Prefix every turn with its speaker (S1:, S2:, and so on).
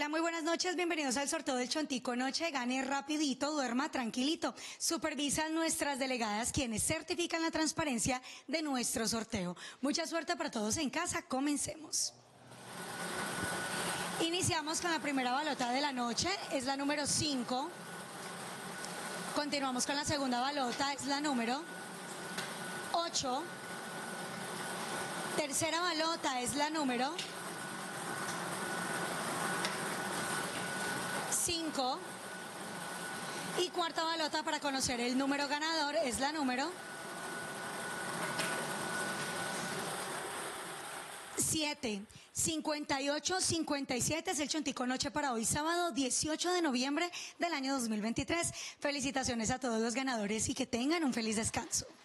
S1: Hola, muy buenas noches, bienvenidos al sorteo del Chontico Noche. Gane rapidito, duerma tranquilito. Supervisan nuestras delegadas quienes certifican la transparencia de nuestro sorteo. Mucha suerte para todos en casa, comencemos. Iniciamos con la primera balota de la noche, es la número 5. Continuamos con la segunda balota, es la número 8. Tercera balota es la número 5. Y cuarta balota para conocer el número ganador es la número 7. 58-57 es el Chontico Noche para hoy, sábado 18 de noviembre del año 2023. Felicitaciones a todos los ganadores y que tengan un feliz descanso.